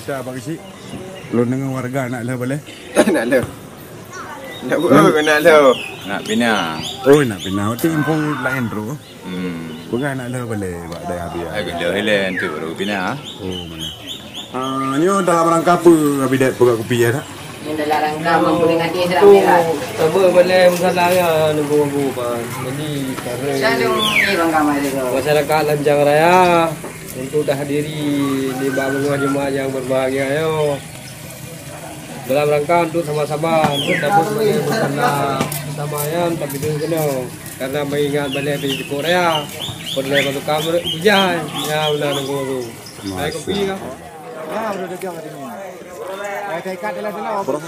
kita bagi si. Lu dengan warga nak lah boleh? Nak lah. Nak buat nak lah. Nak pindah. Oh nak pindah. Itu info lain bro. Bukan nak lah boleh buat dah habis. Agak dah tu baru pindah. Oh mana? Nyo dalam rangka apa habis dah buka kopi ya tak? Yang dalam rangka mempunyai hati serang merah. Sama boleh masalahnya nunggu pan. Jadi kerana masyarakat Lanjang Raya untuk dah hadiri di bangunan jemaah yang berbahagia yo. Dalam rangka untuk sama-sama untuk dapat bersama kesamaan tapi itu kena karena mengingat balik di Korea boleh masuk kamar hujan ya udah nunggu. Saya kopi kan. Ah udah dah hari ini. Saya ikat dalam berapa?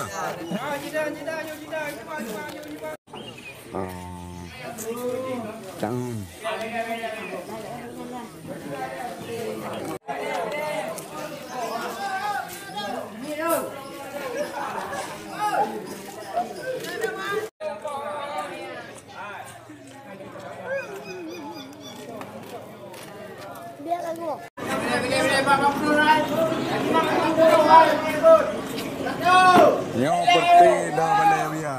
Cang. Yo perti dah boleh biar.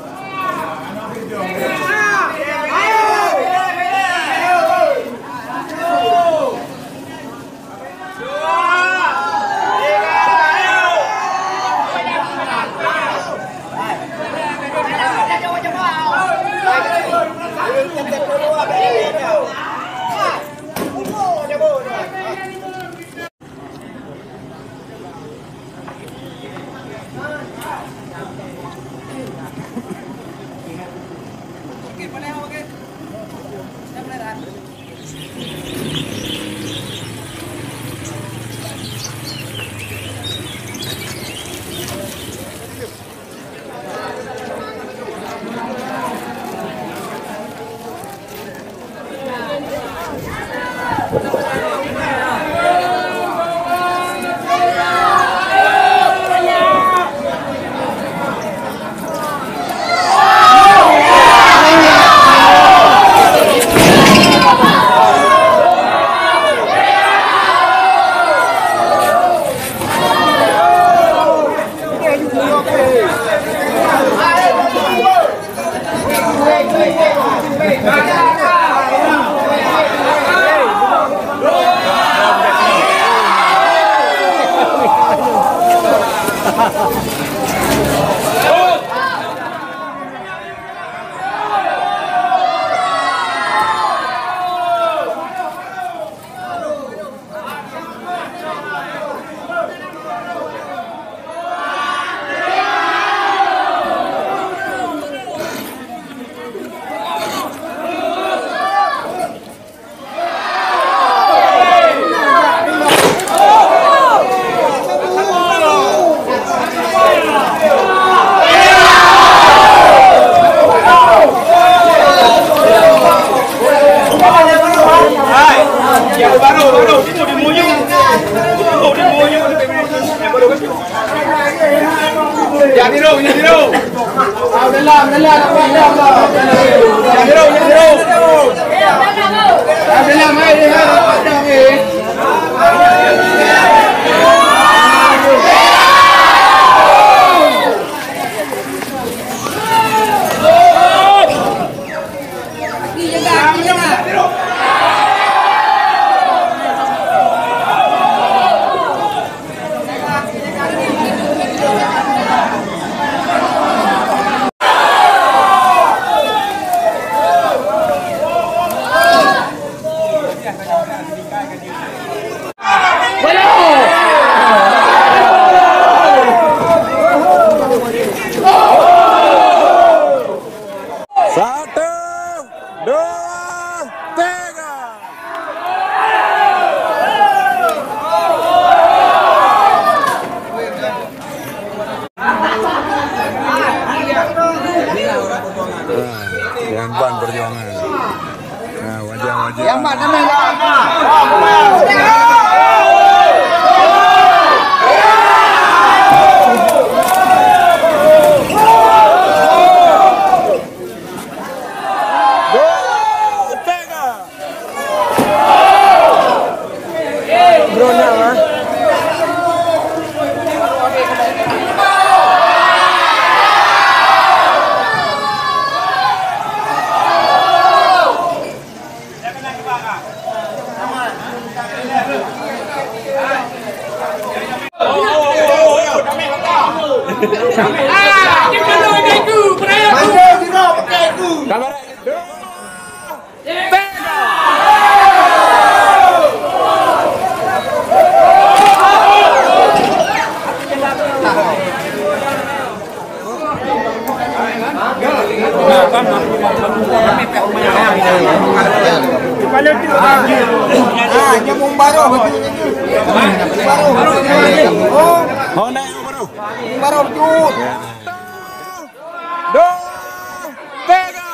Jamban Perjuangan. Nah, wajah-wajah. Jamban namanya. Kamera. Nyambung baru betul. Oh, naik baru. Baru betul. Dua, tiga.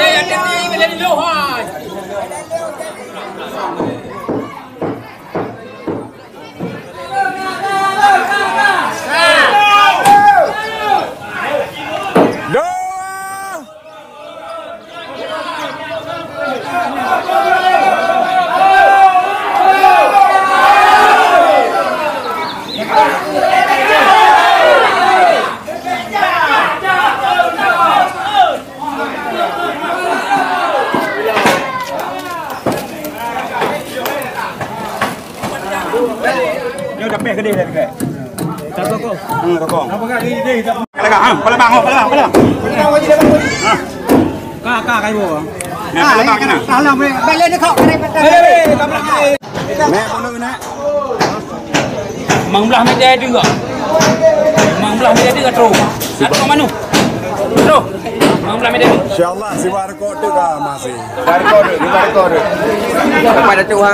Ini udah peh gede dah dekat. Tak tokong. Tokong. Apa kak ni? Pelabang, pelabang. Kak kai bo. Nah, pelabang kan. Alah, balik ni kau kena patah. Nek kono nek. Mang belah meja juga. Mang belah meja juga terus. Atau mana? Terus. Mang belah meja. Insyaallah si warkot tu kah masih. Warkot. Kepada Tuhan.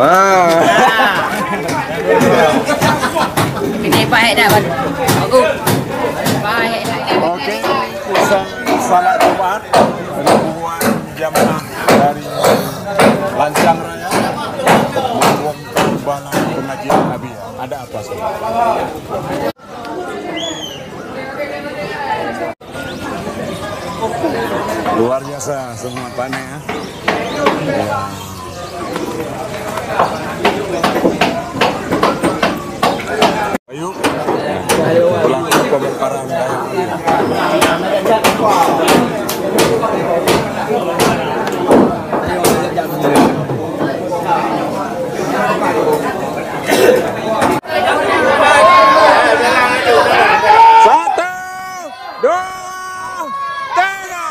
Ini baik dah. Aku. Baik dah. Okey. Salat Jumat ribuan jamaah dari Lancang Raya mengumpulkan balai pengajian Nabi. Ada apa sih? Luar biasa semua panen ya. Ayo pulang ke pembongkaran Satu, dua, tiga.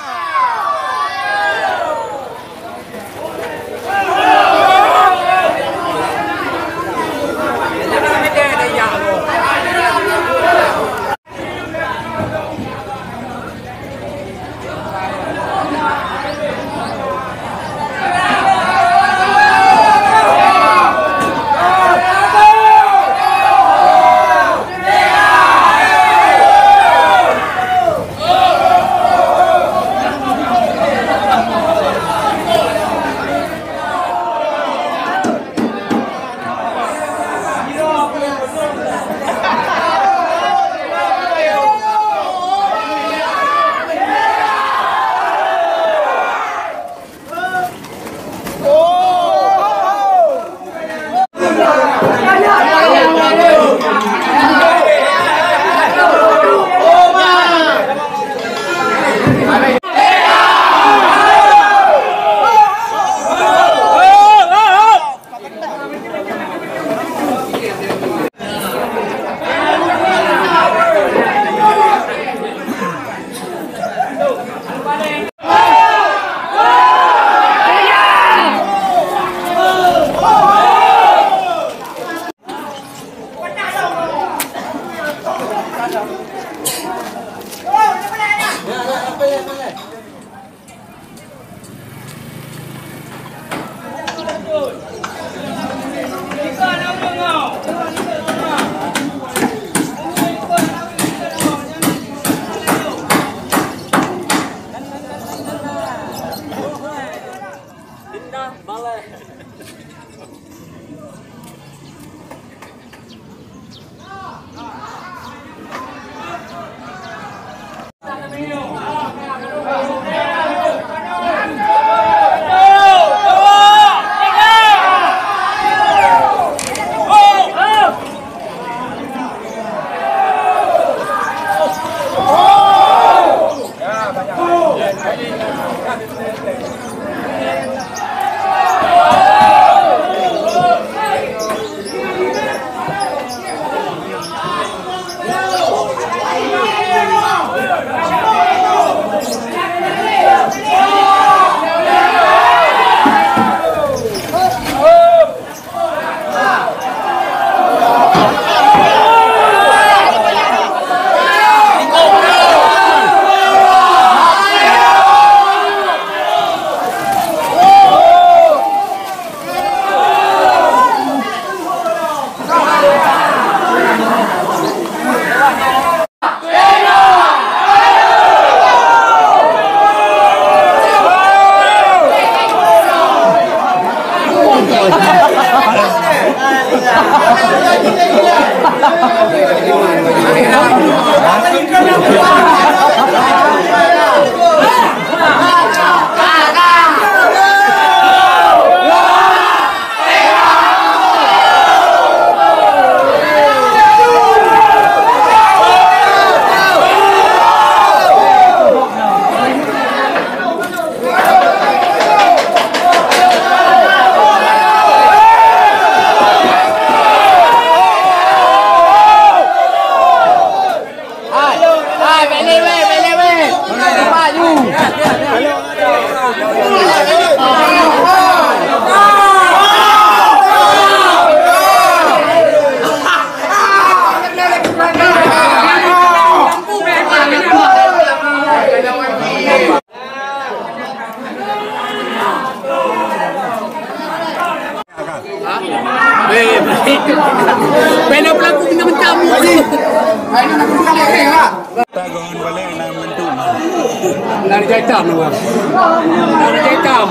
Tagon balik nak mentum. Lari jaitam lu. Lari jaitam.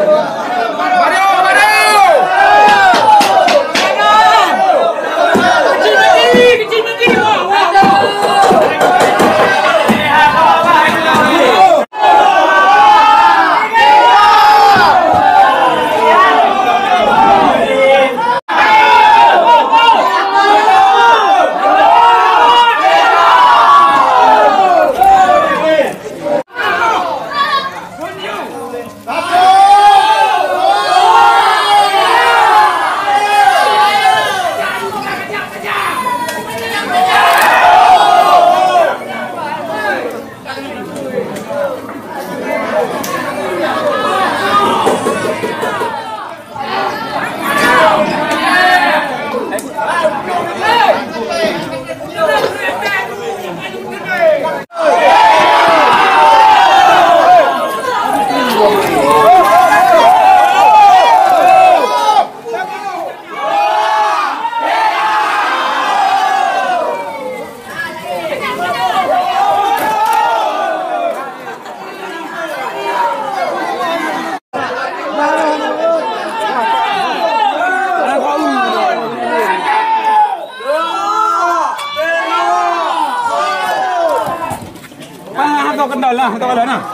Kendal lah, tak ada nak.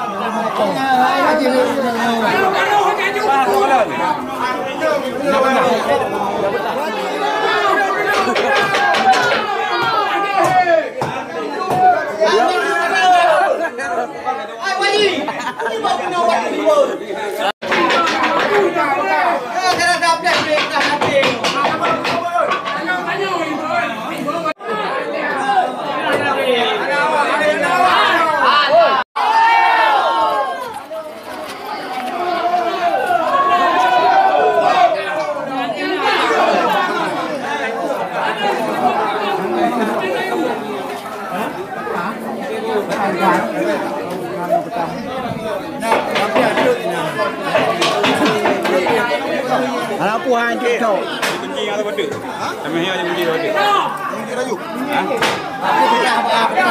Anak puan je kau. Kencing atau benda? Kami hanya kencing benda. Kencing laju. Ha? Aku tidak apa-apa.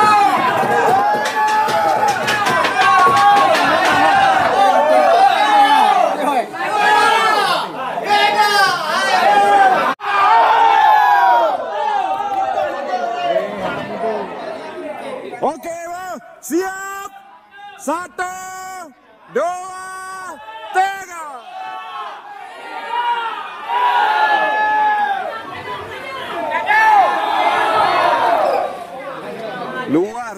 Okey, bang. Siap. 1, 2, 3. Luar.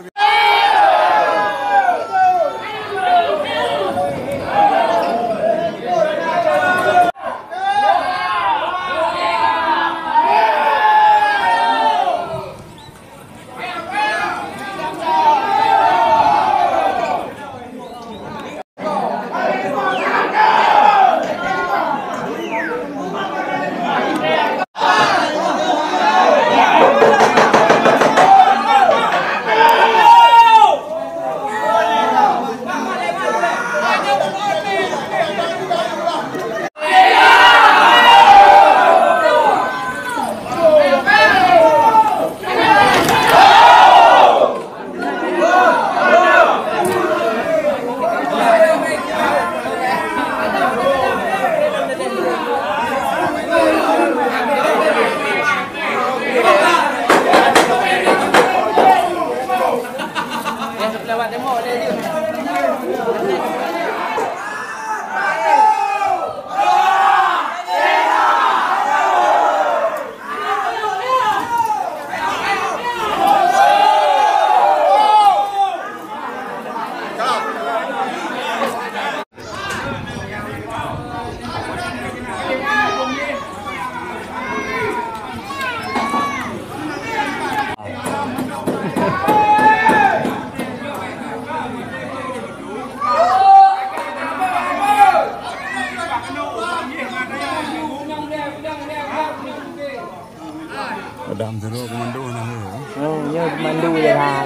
Adam terus komando nak ke? Oh, ya komando je lah.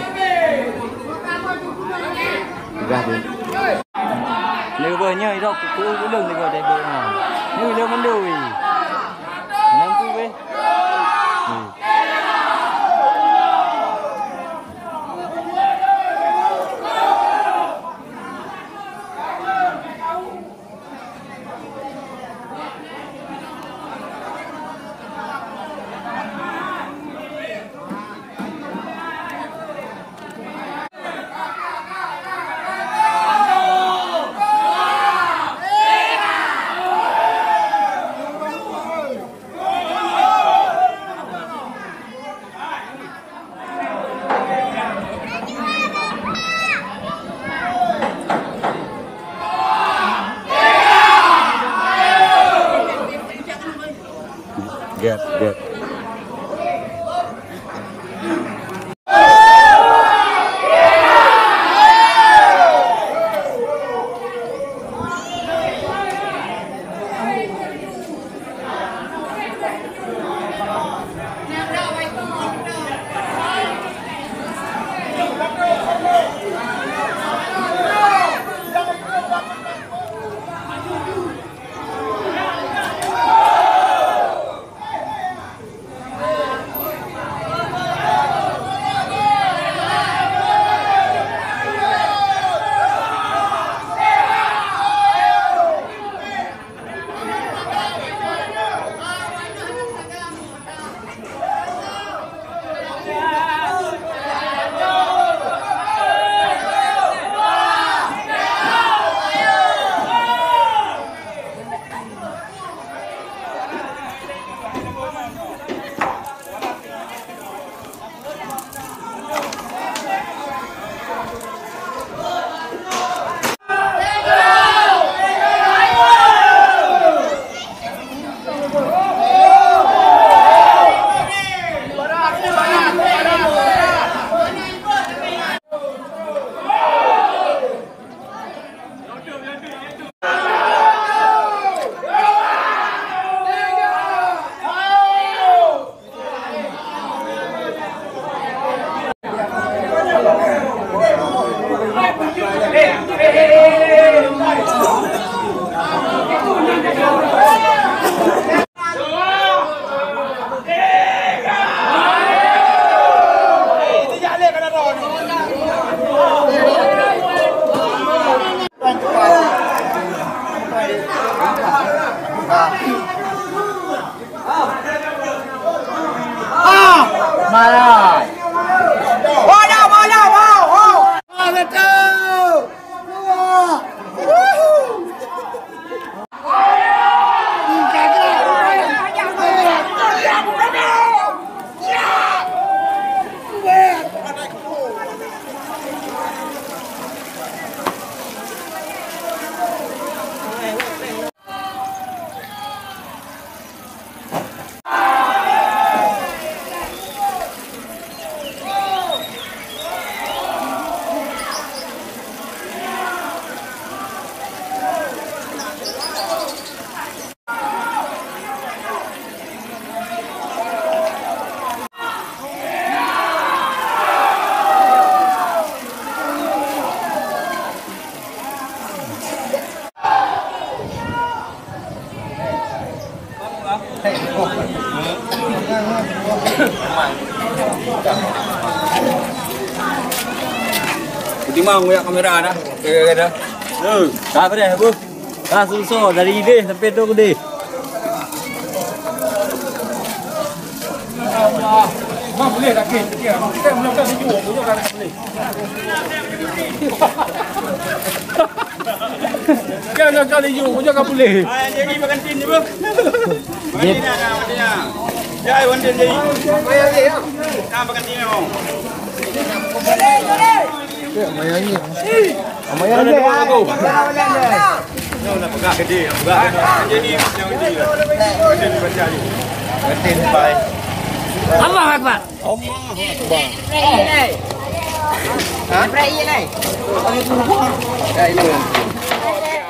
Dah tu. Nếu vừa nhơi đâu cứ lưng thì vừa đây bộ nào. Nếu lưngมันđuôi. Nam cứ về. Malah. Timang punya kamera dah. Kira-kira. Tak apa dah, Bu. Dah susah dari ide sampai tu gede. Mak boleh tak ke? Kita mula-mula sejuk, punya kan boleh. Kan kali you, punya kan boleh. Jadi makan tin je, Bu. Ini dah. Jai wantin jadi. Bayar dia. Nak makan tin mau. Amoyan dia. Nak pegang gede, pegang. Jadi yang gede lah. Gede baca ni. Wantin baik. Allah Akbar. Ha? Prai ni.